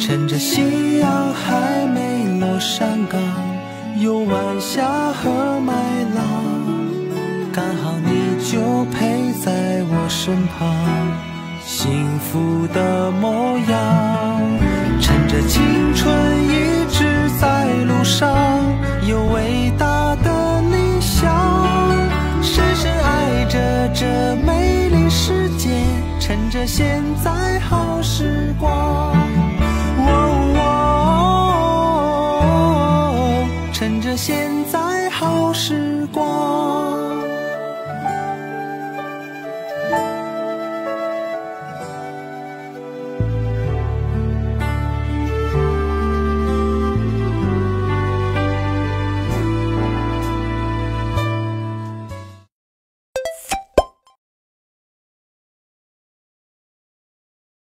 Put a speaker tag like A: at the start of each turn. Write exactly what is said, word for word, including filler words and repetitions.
A: 趁着夕阳还没落山岗，有晚霞和麦浪，刚好你就陪在我身旁，幸福的模样。趁着青春一直在路上，有伟大的理想，深深爱着这美丽世界，趁着现在好时光。哦哦，趁着现在好时光。